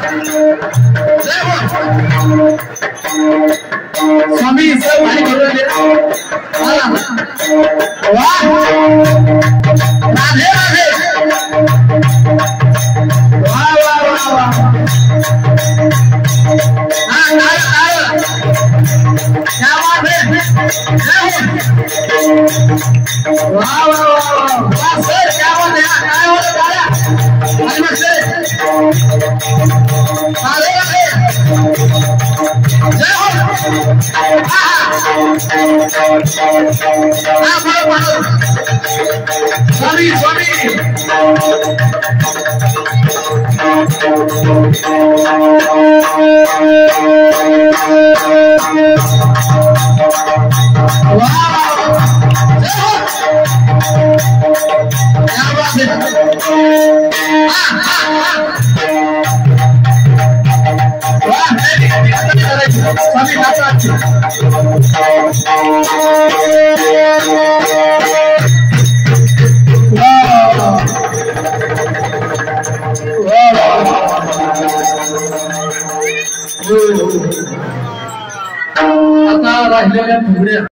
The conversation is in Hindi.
स्वामी सब भाई बोल रहे वाह राधे राधे वाह वाह वाह वाह हाँ नारा क्या बात है वाह वाह वाह वाह सर क्या बात है क्या बात है अजमत से राधे राधे जय हो स्वामी स्वामी क्या बात है स्वामी आता राहिलेल्या फुगड्या